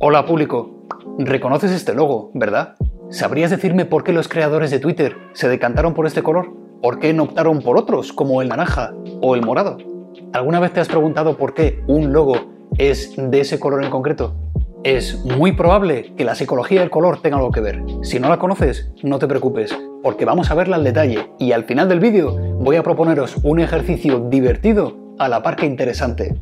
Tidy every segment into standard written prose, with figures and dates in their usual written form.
Hola público, reconoces este logo, ¿verdad? ¿Sabrías decirme por qué los creadores de Twitter se decantaron por este color? ¿Por qué no optaron por otros como el naranja o el morado? ¿Alguna vez te has preguntado por qué un logo es de ese color en concreto? Es muy probable que la psicología del color tenga algo que ver. Si no la conoces, no te preocupes, porque vamos a verla al detalle y al final del vídeo voy a proponeros un ejercicio divertido a la par que interesante.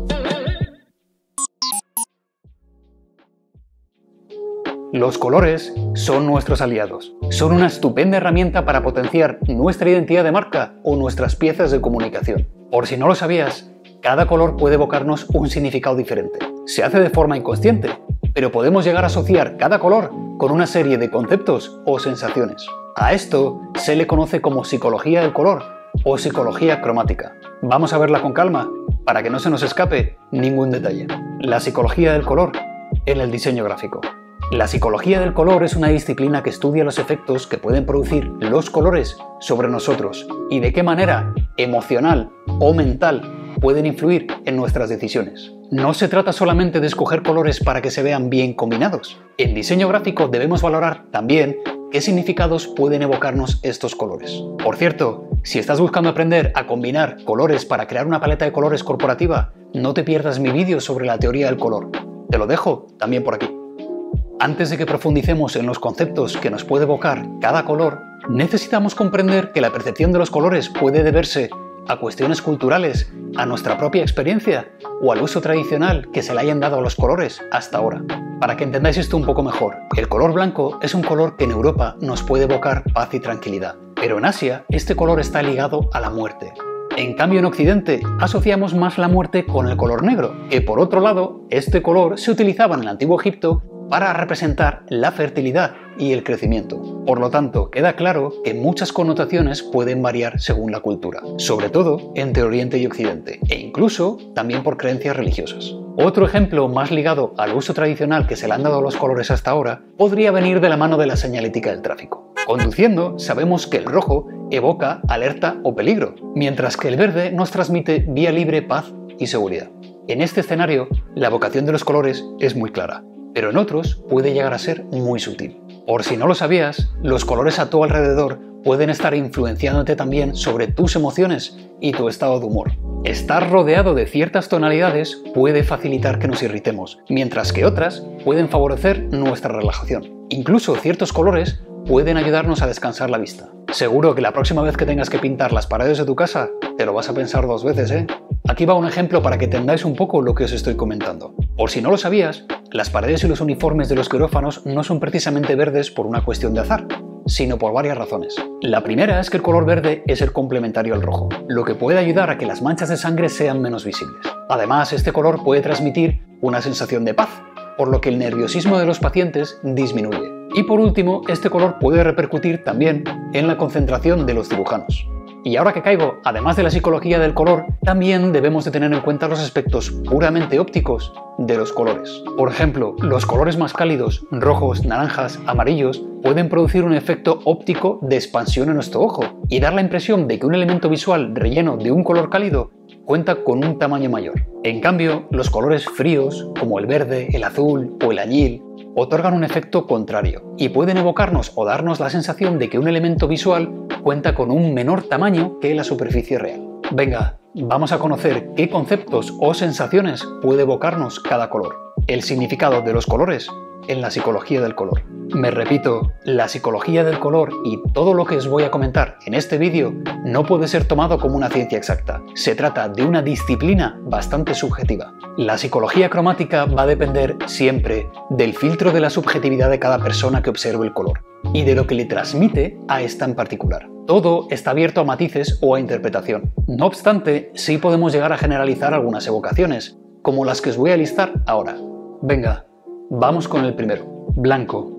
Los colores son nuestros aliados. Son una estupenda herramienta para potenciar nuestra identidad de marca o nuestras piezas de comunicación. Por si no lo sabías, cada color puede evocarnos un significado diferente. Se hace de forma inconsciente, pero podemos llegar a asociar cada color con una serie de conceptos o sensaciones. A esto se le conoce como psicología del color o psicología cromática. Vamos a verla con calma para que no se nos escape ningún detalle. La psicología del color en el diseño gráfico. La psicología del color es una disciplina que estudia los efectos que pueden producir los colores sobre nosotros y de qué manera emocional o mental pueden influir en nuestras decisiones. No se trata solamente de escoger colores para que se vean bien combinados. En diseño gráfico debemos valorar también qué significados pueden evocarnos estos colores. Por cierto, si estás buscando aprender a combinar colores para crear una paleta de colores corporativa, no te pierdas mi vídeo sobre la teoría del color. Te lo dejo también por aquí. Antes de que profundicemos en los conceptos que nos puede evocar cada color, necesitamos comprender que la percepción de los colores puede deberse a cuestiones culturales, a nuestra propia experiencia o al uso tradicional que se le hayan dado a los colores hasta ahora. Para que entendáis esto un poco mejor, el color blanco es un color que en Europa nos puede evocar paz y tranquilidad, pero en Asia este color está ligado a la muerte. En cambio en Occidente asociamos más la muerte con el color negro, que por otro lado este color se utilizaba en el antiguo Egipto para representar la fertilidad y el crecimiento. Por lo tanto, queda claro que muchas connotaciones pueden variar según la cultura, sobre todo entre Oriente y Occidente, e incluso también por creencias religiosas. Otro ejemplo más ligado al uso tradicional que se le han dado a los colores hasta ahora podría venir de la mano de la señalética del tráfico. Conduciendo, sabemos que el rojo evoca alerta o peligro, mientras que el verde nos transmite vía libre, paz y seguridad. En este escenario, la evocación de los colores es muy clara, pero en otros puede llegar a ser muy sutil. Por si no lo sabías, los colores a tu alrededor pueden estar influenciándote también sobre tus emociones y tu estado de humor. Estar rodeado de ciertas tonalidades puede facilitar que nos irritemos, mientras que otras pueden favorecer nuestra relajación. Incluso ciertos colores pueden ayudarnos a descansar la vista. Seguro que la próxima vez que tengas que pintar las paredes de tu casa, te lo vas a pensar dos veces, ¿eh? Aquí va un ejemplo para que entendáis un poco lo que os estoy comentando. Por si no lo sabías, las paredes y los uniformes de los quirófanos no son precisamente verdes por una cuestión de azar, sino por varias razones. La primera es que el color verde es el complementario al rojo, lo que puede ayudar a que las manchas de sangre sean menos visibles. Además, este color puede transmitir una sensación de paz, por lo que el nerviosismo de los pacientes disminuye. Y por último, este color puede repercutir también en la concentración de los cirujanos. Y ahora que caigo, además de la psicología del color, también debemos de tener en cuenta los aspectos puramente ópticos de los colores. Por ejemplo, los colores más cálidos, rojos, naranjas, amarillos, pueden producir un efecto óptico de expansión en nuestro ojo y dar la impresión de que un elemento visual relleno de un color cálido cuenta con un tamaño mayor. En cambio, los colores fríos, como el verde, el azul o el añil, otorgan un efecto contrario y pueden evocarnos o darnos la sensación de que un elemento visual cuenta con un menor tamaño que la superficie real. Venga, vamos a conocer qué conceptos o sensaciones puede evocarnos cada color. El significado de los colores en la psicología del color. Me repito, la psicología del color y todo lo que os voy a comentar en este vídeo no puede ser tomado como una ciencia exacta. Se trata de una disciplina bastante subjetiva. La psicología cromática va a depender siempre del filtro de la subjetividad de cada persona que observe el color y de lo que le transmite a esta en particular. Todo está abierto a matices o a interpretación. No obstante, sí podemos llegar a generalizar algunas evocaciones, como las que os voy a listar ahora. Venga, vamos con el primero, blanco.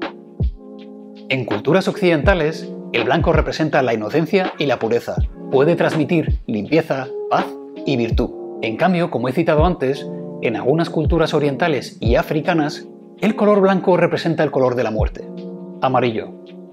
En culturas occidentales, el blanco representa la inocencia y la pureza. Puede transmitir limpieza, paz y virtud. En cambio, como he citado antes, en algunas culturas orientales y africanas, el color blanco representa el color de la muerte. Amarillo.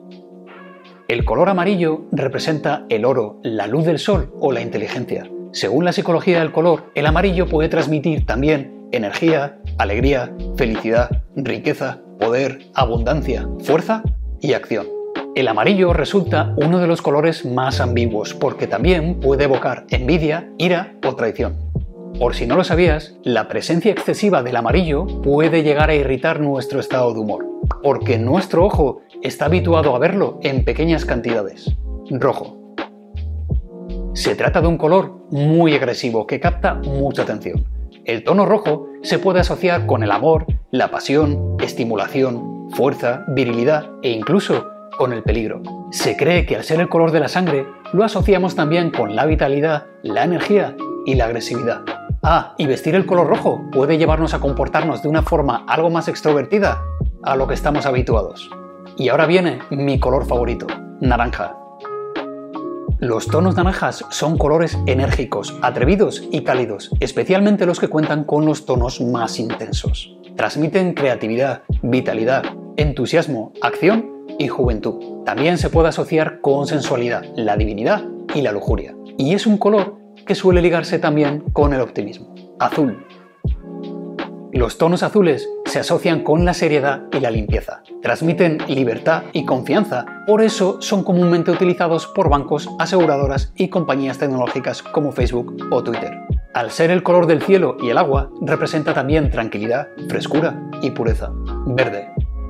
El color amarillo representa el oro, la luz del sol o la inteligencia. Según la psicología del color, el amarillo puede transmitir también energía, alegría, felicidad, riqueza, poder, abundancia, fuerza y acción. El amarillo resulta uno de los colores más ambiguos porque también puede evocar envidia, ira o traición. Por si no lo sabías, la presencia excesiva del amarillo puede llegar a irritar nuestro estado de humor, porque nuestro ojo está habituado a verlo en pequeñas cantidades. Rojo. Se trata de un color muy agresivo que capta mucha atención. El tono rojo se puede asociar con el amor, la pasión, estimulación, fuerza, virilidad e incluso con el peligro. Se cree que al ser el color de la sangre, lo asociamos también con la vitalidad, la energía y la agresividad. Y vestir el color rojo puede llevarnos a comportarnos de una forma algo más extrovertida a lo que estamos habituados. Y ahora viene mi color favorito, naranja. Los tonos naranjas son colores enérgicos, atrevidos y cálidos, especialmente los que cuentan con los tonos más intensos. Transmiten creatividad, vitalidad, entusiasmo, acción y juventud. También se puede asociar con sensualidad, la divinidad y la lujuria. Y es un color que suele ligarse también con el optimismo. Azul. Los tonos azules se asocian con la seriedad y la limpieza. Transmiten libertad y confianza, por eso son comúnmente utilizados por bancos, aseguradoras y compañías tecnológicas como Facebook o Twitter. Al ser el color del cielo y el agua, representa también tranquilidad, frescura y pureza. Verde.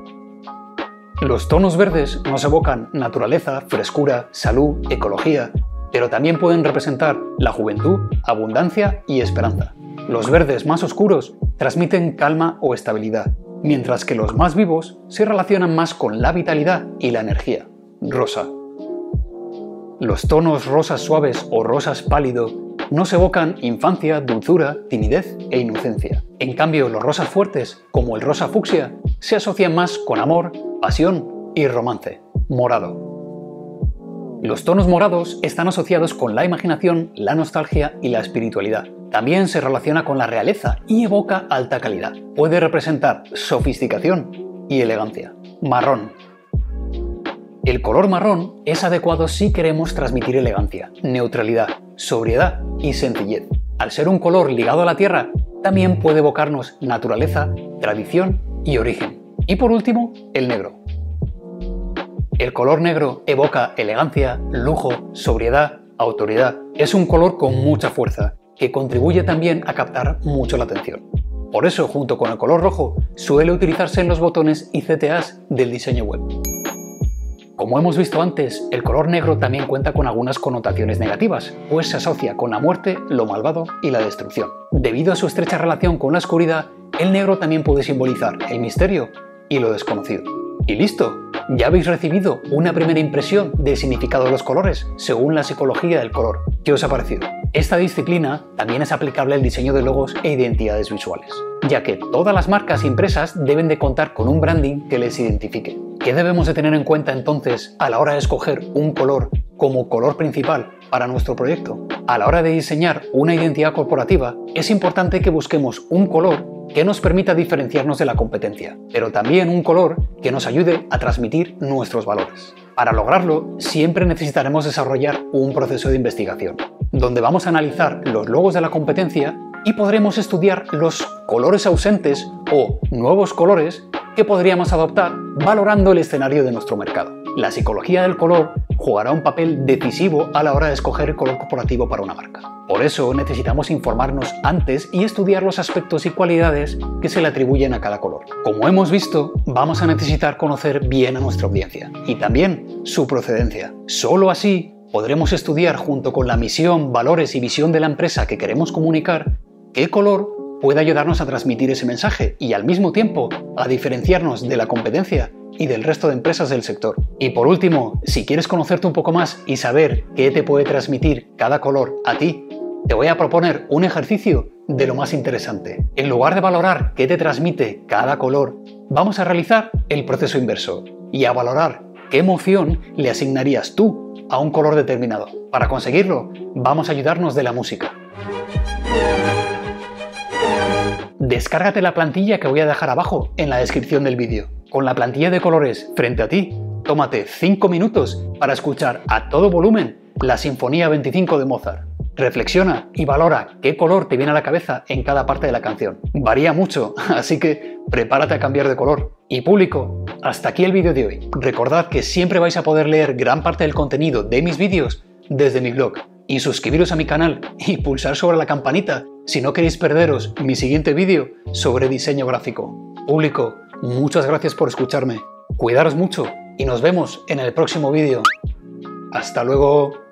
Los tonos verdes nos evocan naturaleza, frescura, salud, ecología, pero también pueden representar la juventud, abundancia y esperanza. Los verdes más oscuros transmiten calma o estabilidad, mientras que los más vivos se relacionan más con la vitalidad y la energía. Rosa. Los tonos rosas suaves o rosas pálido nos evocan infancia, dulzura, timidez e inocencia. En cambio, los rosas fuertes, como el rosa fucsia, se asocian más con amor, pasión y romance. Morado. Los tonos morados están asociados con la imaginación, la nostalgia y la espiritualidad. También se relaciona con la realeza y evoca alta calidad. Puede representar sofisticación y elegancia. Marrón. El color marrón es adecuado si queremos transmitir elegancia, neutralidad, sobriedad y sencillez. Al ser un color ligado a la tierra, también puede evocarnos naturaleza, tradición y origen. Y por último, el negro. El color negro evoca elegancia, lujo, sobriedad, autoridad. Es un color con mucha fuerza, que contribuye también a captar mucho la atención. Por eso, junto con el color rojo, suele utilizarse en los botones y CTAs del diseño web. Como hemos visto antes, el color negro también cuenta con algunas connotaciones negativas, pues se asocia con la muerte, lo malvado y la destrucción. Debido a su estrecha relación con la oscuridad, el negro también puede simbolizar el misterio y lo desconocido. Y listo, ya habéis recibido una primera impresión del significado de los colores según la psicología del color. ¿Qué os ha parecido? Esta disciplina también es aplicable al diseño de logos e identidades visuales, ya que todas las marcas impresas deben de contar con un branding que les identifique. ¿Qué debemos de tener en cuenta entonces a la hora de escoger un color como color principal para nuestro proyecto? A la hora de diseñar una identidad corporativa, es importante que busquemos un color que nos permita diferenciarnos de la competencia, pero también un color que nos ayude a transmitir nuestros valores. Para lograrlo, siempre necesitaremos desarrollar un proceso de investigación, donde vamos a analizar los logos de la competencia y podremos estudiar los colores ausentes o nuevos colores que podríamos adoptar valorando el escenario de nuestro mercado. La psicología del color jugará un papel decisivo a la hora de escoger el color corporativo para una marca. Por eso necesitamos informarnos antes y estudiar los aspectos y cualidades que se le atribuyen a cada color. Como hemos visto, vamos a necesitar conocer bien a nuestra audiencia y también su procedencia. Solo así podremos estudiar junto con la misión, valores y visión de la empresa que queremos comunicar qué color puede ayudarnos a transmitir ese mensaje y al mismo tiempo a diferenciarnos de la competencia y del resto de empresas del sector. Y por último, si quieres conocerte un poco más y saber qué te puede transmitir cada color a ti, te voy a proponer un ejercicio de lo más interesante. En lugar de valorar qué te transmite cada color, vamos a realizar el proceso inverso y a valorar qué emoción le asignarías tú a un color determinado. Para conseguirlo, vamos a ayudarnos de la música. Descárgate la plantilla que voy a dejar abajo en la descripción del vídeo. Con la plantilla de colores frente a ti, tómate 5 minutos para escuchar a todo volumen la Sinfonía 25 de Mozart. Reflexiona y valora qué color te viene a la cabeza en cada parte de la canción. Varía mucho, así que prepárate a cambiar de color. Y público, hasta aquí el vídeo de hoy. Recordad que siempre vais a poder leer gran parte del contenido de mis vídeos desde mi blog. Y suscribiros a mi canal y pulsar sobre la campanita si no queréis perderos mi siguiente vídeo sobre diseño gráfico. Público, muchas gracias por escucharme. Cuidaros mucho y nos vemos en el próximo vídeo. ¡Hasta luego!